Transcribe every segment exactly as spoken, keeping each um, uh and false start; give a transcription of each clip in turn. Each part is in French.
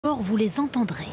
Or, vous les entendrez.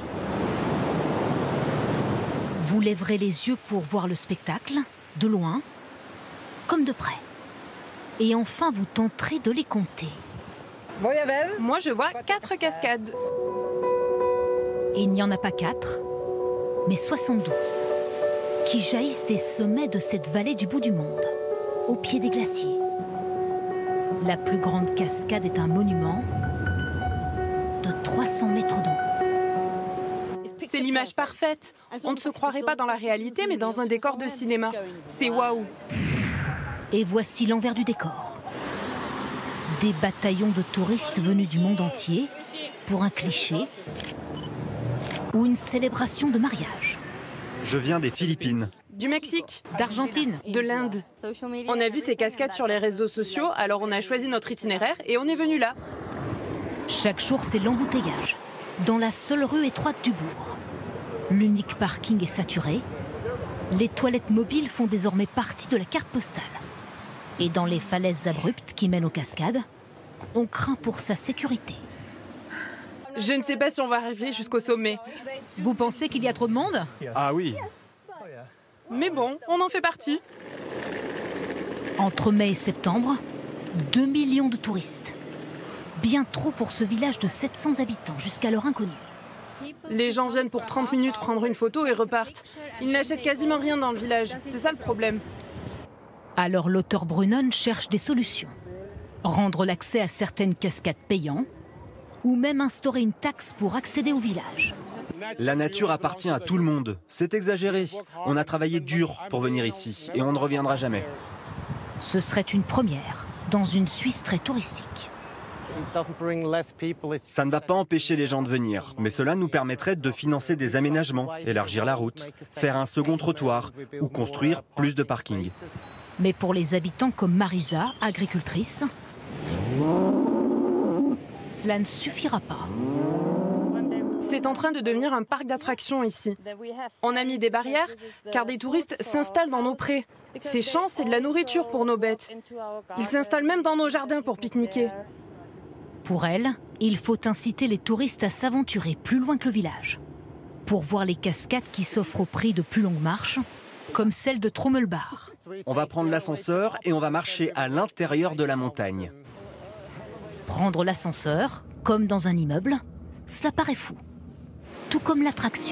Vous lèverez les yeux pour voir le spectacle, de loin, comme de près. Et enfin, vous tenterez de les compter. Moi, je vois quatre cascades. Et il n'y en a pas quatre, mais soixante-douze, qui jaillissent des sommets de cette vallée du bout du monde, au pied des glaciers. La plus grande cascade est un monument de trois cents mètres d'eau. C'est l'image parfaite. On ne se croirait pas dans la réalité, mais dans un décor de cinéma. C'est waouh. Et voici l'envers du décor. Des bataillons de touristes venus du monde entier pour un cliché ou une célébration de mariage. Je viens des Philippines. Du Mexique, D'Argentine. de l'Inde. On a vu ces cascades sur les réseaux sociaux, alors on a choisi notre itinéraire et on est venu là. Chaque jour, c'est l'embouteillage, dans la seule rue étroite du bourg. L'unique parking est saturé. Les toilettes mobiles font désormais partie de la carte postale. Et dans les falaises abruptes qui mènent aux cascades, on craint pour sa sécurité. Je ne sais pas si on va arriver jusqu'au sommet. Vous pensez qu'il y a trop de monde? Ah oui, Mais bon, on en fait partie. Entre mai et septembre, deux millions de touristes. Bien trop pour ce village de sept cents habitants, jusqu'alors inconnu. Les gens viennent pour trente minutes prendre une photo et repartent. Ils n'achètent quasiment rien dans le village. C'est ça le problème. Alors l'auteur Brunnen cherche des solutions. Rendre l'accès à certaines cascades payant, ou même instaurer une taxe pour accéder au village. la nature appartient à tout le monde. C'est exagéré. On a travaillé dur pour venir ici et on ne reviendra jamais. Ce serait une première dans une Suisse très touristique. Ça ne va pas empêcher les gens de venir, mais cela nous permettrait de financer des aménagements, élargir la route, faire un second trottoir ou construire plus de parkings. Mais pour les habitants comme Marisa, agricultrice, cela ne suffira pas. C'est en train de devenir un parc d'attractions ici. On a mis des barrières car des touristes s'installent dans nos prés. Ces champs, c'est de la nourriture pour nos bêtes. Ils s'installent même dans nos jardins pour pique-niquer. Pour elle, il faut inciter les touristes à s'aventurer plus loin que le village, pour voir les cascades qui s'offrent au prix de plus longues marches, comme celle de Trommelbach. On va prendre l'ascenseur et on va marcher à l'intérieur de la montagne. Prendre l'ascenseur, comme dans un immeuble, cela paraît fou. Tout comme l'attraction.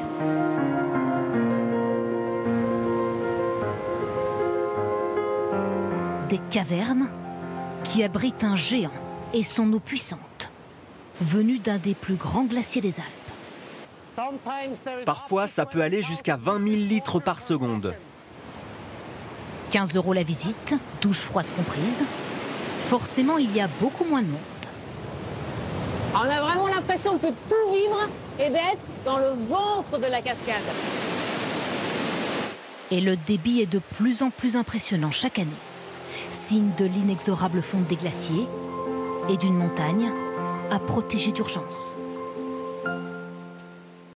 Des cavernes qui abritent un géant et son eau puissante, venue d'un des plus grands glaciers des Alpes. Parfois, ça peut aller jusqu'à vingt mille litres par seconde. quinze euros la visite, douche froide comprise. Forcément, il y a beaucoup moins de monde. On a vraiment l'impression de tout vivre et d'être dans le ventre de la cascade. Et le débit est de plus en plus impressionnant chaque année. Signe de l'inexorable fonte des glaciers et d'une montagne à protéger d'urgence.